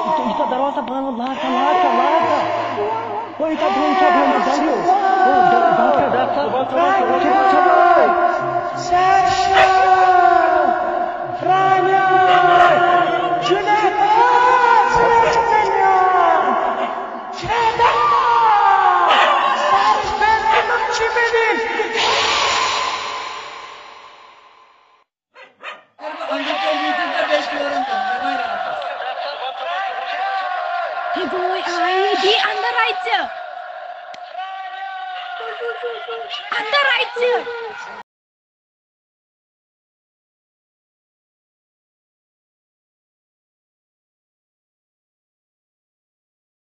Itu darwaza band lata. Oh itu bangsa band dalio. Oh daksa. Sasha. Rania. Juneta. Sarasmenya. Cheda. Sarasmenya Chimedin. Di अंदर राहायचं.